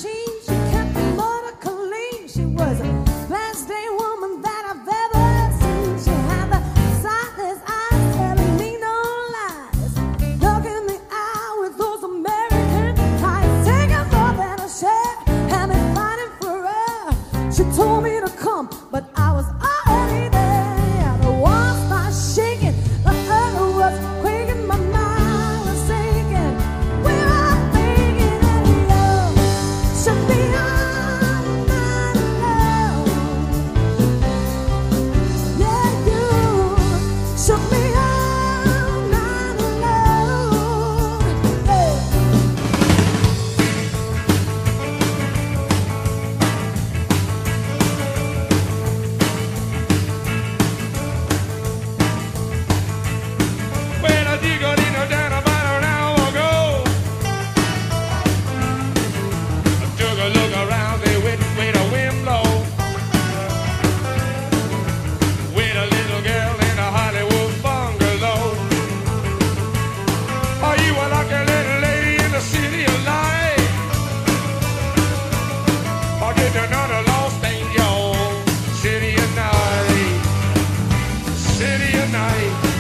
machine. She kept the motor clean. She was the best day woman that I've ever seen. She had the sightless eyes telling me no lies. Look in the eye with those American eyes. Taking more than a share, had me fighting for her. She told me to come, but I was already there. The walls started shaking, the earth was quaking, my mind was sinking. We were making it love. Should be on my love. Yeah, you shook me on my love. Yeah. When I dig a little down about an hour ago, I took a look around there with a wind blow, with a little girl in a Hollywood bungalow. Are you a lucky little lady in the city of light? Or did another lost angel? City of night, city of night.